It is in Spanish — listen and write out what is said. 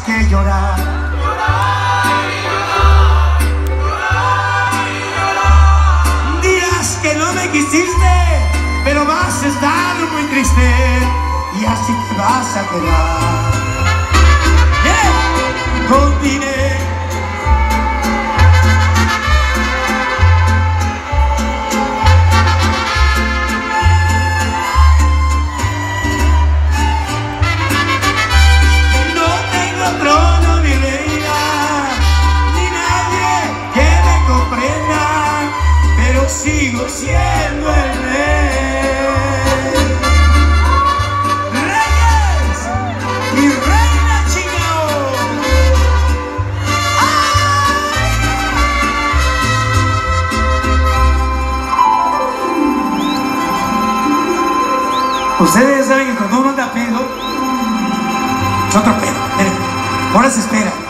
que llorar. Dirás que no me quisiste, pero vas a estar muy triste y así te vas a quedar. Continué. No tengo trono ni reina, ni nadie que me comprenda, pero sigo siendo el rey. Reyes y reina, chingao. Ustedes saben que cuando uno anda pedo, es otro pedo. Miren, ahora se espera.